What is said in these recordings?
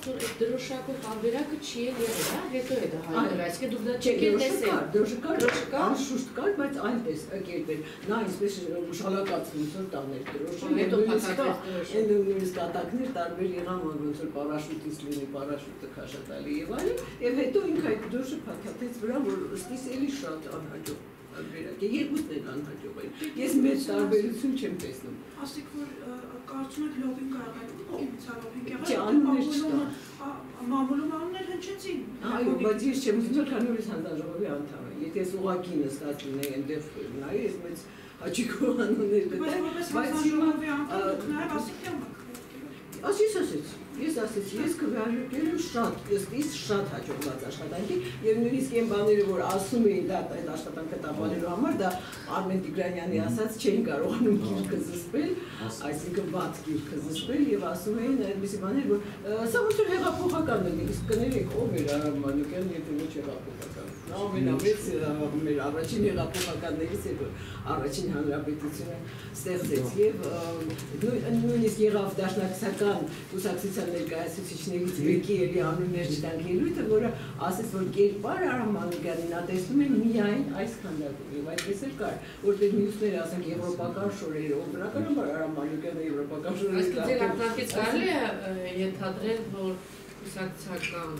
դրոշակու տարբերակը չի եղել, հա, հետո է դա հայտնվել, այսինքն դուք դա չեք տեսել։ Դրոշը կար, անշուշտ կար, բայց այնպես կերպեր։ Նա այսպես շալակացնում որ տաներ դրոշը, հետո այն նույնիսկ կատակներ տարբեր եղան, ոնց որ պարաշուտից լինի, պարաշուտը քաշատալի եւ այլն, եւ հետո ինքը այդ դրոշը փաթաթեց վրա, որ ըստիս էլի շատ անհաջող երկուսն են անհաջող են։ Ես մեծ տարբերություն չեմ տեսնում։ Ասեք որ կարծում եք լոբին կարող է ինքնալոբին եղել, մամուլում անուններ հնչեցին։ Այո, բայց ես չեմ ուզում քանի որ ես հանձնաժողովի անդամ եմ։ Եթե ես ուղղակի նստած լինեի այնտեղ նայ, ես մեծ հաճիկով անուններ գտա, բայց հանձնաժողովի անդամ նաև ասեք եմ։ Ես ասեցի, ես քվեարկել եմ շատ հաջողված աշխատանքի եւ նույնիսկ այն բաները, որ ասում էին դա այդ աշխատանքը տապալելու համար, դա Արմեն Տիգրանյանի ասած չէին կարողանում գիրքը զսպել, այսինքն վատ գիրքը զսպել եւ ասում էին այդպիսի բաներ, որ սա ոնց որ հեղափոխական է, իսկ կներեք ով էր Արամ Մանուկյանն, եթե ոչ հեղափոխական։ Նա ամենամեծ մեր առաջին հեղափոխականներից էր, որ առաջին հանրապետությունը ստեղծեց եւ նույնիսկ եղավ դաշնակցական կուսակցության ներկայացուցիչներից մեկի էլի անուններ չտանք ելույթը, որը ասեց, որ կերպար Արամ Մանուկյանին նա տեսնում են միայն այս քանդակում եւ այդպես էլ կար, որտեղ մյուսները ասենք եվրոպական շորերով, բնականաբար Արամ Մանուկյանը եվրոպական շորերից Այսինքն ձեր ակնարկից կարելի է ենթադրել, որ կուսակցական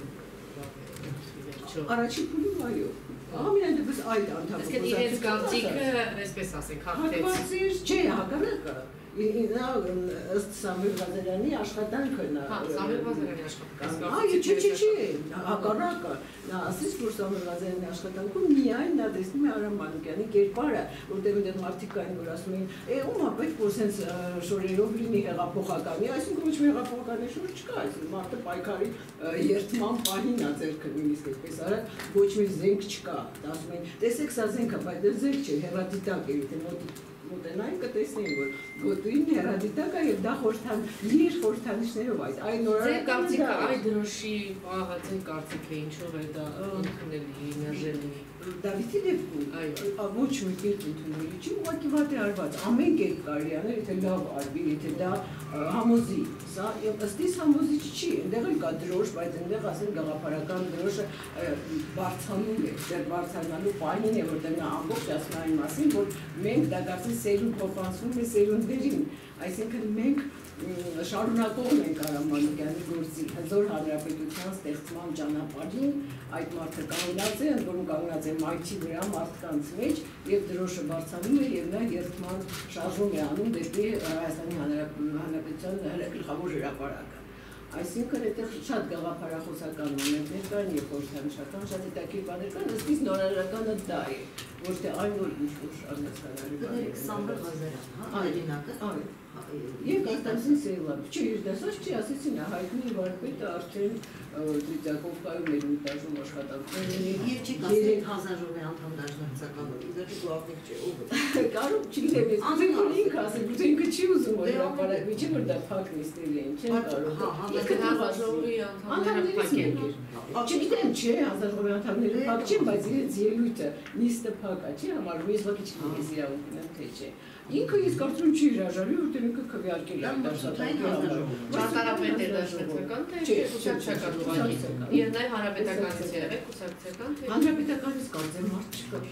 Առաջին փուլում այո։ Ամենայն դեպս այդ անդամը։ Այսինքն իրենց գաղտնիքը, այսպես ասենք, հաղթեց։ Չէ, հակառակը։ Նա ըստ Սամվել Ղազարյանի աշխատանքը նա Սամվել Ղազարյանի աշխատանքը։ Այո, չէ, հակառակը։ Նա ասեց, որ Սամվել Ղազարյանի աշխատանքում միայն նա տեսնում է Արամ Մանուկյանի կերպարը, որտեղ այնտեղ մարդիկ կային, որ ասում էին, ումա պետք որ sense շորերով լինի հեղափոխականի, այսինքն ոչ մի հեղափոխականի շոր չկա, այսինքն մարդը պայքարի երթման պահին է ձեռքը նույնիսկ այդպես արա, ոչ մի զենք չկա, ասում են, տեսեք սա զենք է, բայց դա զենք չէ, հեռադիտակ է, եթե մոտենային կտեսնեին, որ գոտույն հեռադիտակ է եւ դա խորհրդանիշներով այդ նորարար Ձեր կարծիքը այդ դրոշի պահը ձեր կարծիքը ինչով է դա ընդունելի, մերժելի Դավիթի դեպքում ոչ մի կերպ ընդունելի չի, ուղղակի վատ է արված, ամեն կերպ կարելի անել, եթե լավ արվի, եթե դա համոզի, սա ըստ իս համոզիչ չի, այնտեղ էլ կա դրոշ, բայց այնտեղ ասեն գաղափարական դրոշը բարձրանում է, դեռ բարձրանալու պահին է, որտեղ նա ամբողջ ասում այն մասին, որ մենք դա կարծես սերունդ փոխանցվում է սերունդերին, այսինքն մենք շարունակողն ենք Արամ Մանուկյանի գործի հզոր հանրապետության ստեղծման ճանապարհին, այդ մարդը կանգնած է, ընդ որում կանգնած է մայթի վրա մարդկանց մեջ եւ դրոշը բարձրանում է եւ նա երթման շարժում է անում դեպի Հայաստանի Հանրապետության գլխավոր հրապարակը։ Այսինքն այդտեղ շատ գաղափարախոսական մոմենտներ կան եւ խորհրդանշական շատ հետաքրքիր բաներ կան, ըստ իս նորարարականը դա է, ոչ թե այն որ ինչ-որ առանցքանալի բաներ են։ Սամվել Ղազարյան, հա, օրինակը։ Այո։ Եվ Կոստանտին Սեյլան, չի իր դասած չի, ասեցին հայտնի վարպետը արդեն Դիցակովկայում էր մի տաժում աշխատանքներ ունի։ Եվ չի կասել հանձնաժողովի անդամ դաշնակցական իդեպի գլխավոր չէ, ով է։ Կարող չգիտեմ ես, ուզում ինքը ասել, ուզում ինքը չի ուզում որ հրապարակվի, չէ որ դա փակ նիստերի են, չեն կարող։ Իսկ հանձնաժողովի անդամները փակ են։ Չգիտեմ, չէ, հանձնաժողովի անդամները փակ չեն, բայց իրենց ելույթը նիստը փակ է, չի համարվում, ես ոքի չգիտեմ իրավունք ունեմ, թե չէ։ Ինքը ես կարծում չի հրաժարվի, որտեղ ինքը քվեարկել է դաշնակցական համար։ Ճարտարապետ է դաշնակցական, թե կուսակցական ուղղակի։ Եվ նաև հանրապետականից եղել կուսակցական, թե հանրապետականից կարծեմ մարդ չկար։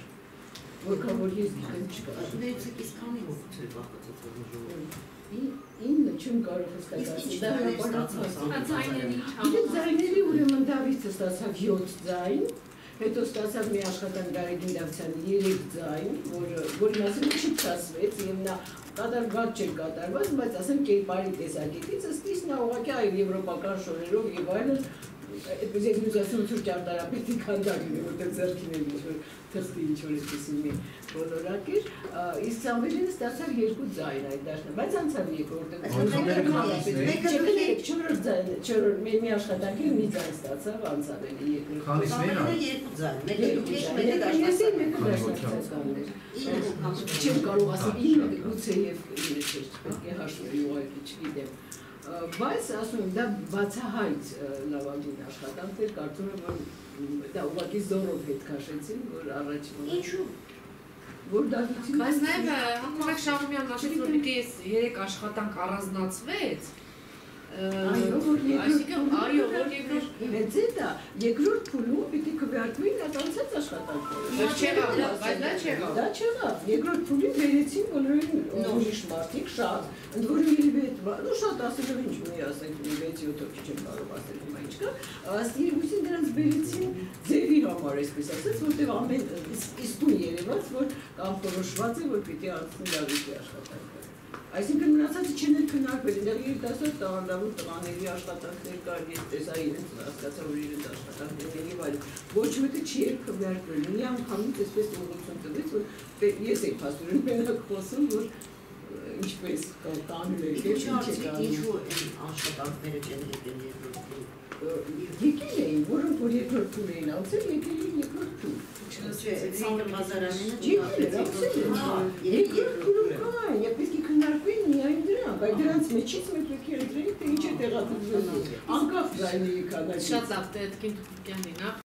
Որքան որ ես գիտեմ չկար։ Ներեցեք իսկ քանի հոգուց է բաղկացած հանձնաժողովը։ 9 չեմ կարող հստակացնել։ ձայների Ձայների ուրեմն Դավիթը ստացավ 7 ձայն, հետո ստացավ մի աշխատանք Գարեգին Դավթյանը 3 ձայն, որի մասին չփչացվեց եւ նա կատարված չէր կատարված, բայց ասեմ կերպարի տեսակետից ըստ իս նա ուղղակի այլ եվրոպական շորերով եւ այլն այդպես ես ասում որ ճարտարապետի քանդակն է, որտեղ ձեռքին է ինչ-որ թղթի ինչ-որ էսպիսի մի բոլորակ էր, իսկ Սամվելինը ստացավ 2 ձայն այդ դաշնը, բայց անցավ երկրորդ մի աշխատանքի մի ձայն ստացավ, անցավ էլի երկրորդ։ Սամվելինը 2 ձայն, մեկը դուք եք, մեկը դաշնակցականն էր։ Չեմ կարող ասել 9 գուցե եւ 9 չէ, պետք է հաշվի ուղղակի չգիտեմ։ Բայց ասում եմ, դա բացահայտ լավագույն աշխատանք էր, կարծում եմ, որ դա ուղղակի զորով հետ քաշեցին, որ առաջին Ինչու՞։ Որ Դավիթին Բայց նաև Հակոբ Շահումյանն ասաց, որ պիտի այս 3 աշխատանք առանձնացվեց։ Այսինքն, այո, որ Հենց դա երկրորդ փուլում պիտի քվեարկվի իրականացած աշխատանքները։ Բայց դա չեղավ։ Դա չեղավ։ Երկրորդ փուլին վերեցին բոլորին ուրիշ մարդիկ շատ, ընդ որում երևի այդ շատ ասելով ինչ մի ասենք 6-7 հոգի չեմ կարող ասել հիմա ինչ կա, ըստ երևույթին դրանց վերեցին ձևի համար, այսպես ասած, որտեղ ամեն իստուն երևաց, որ կամ որոշված է, որ պիտի անցնի լավիկի աշխատանքը։ Այսինքն մնացածը չեն քննարկվել, դեռ երիտասարդ տաղանդավոր տղաների աշխատանքներ կար, ես տեսա իրենց հասկացա, որ իրենց աշխատանքներ եւ այլն։ Ոչ մեկը չի քվեարկվել։ Մի անգամից այսպես ուղղություն տվեց, որ ես եմ փաստորեն մենակ խոսում, որ ինչպես կանոն է, ինչու աշխատանքները չեն եկել երկրորդ եկել էին, որոնք որ երկրորդ փուլ էին անցել, եկել էին երկրորդ փուլ։ Սանդր Մազարանինը երկրորդ փուլում կային, եւ պետք է քննարկվեն միայն դրանք, բայց դրանց մեջից մենք պետք է ընտրեինք, թե ինչ է տեղադրվում։ Անկախ գայնի քանակից։ Շատ լավ, դե այդ կին դուք կյանին,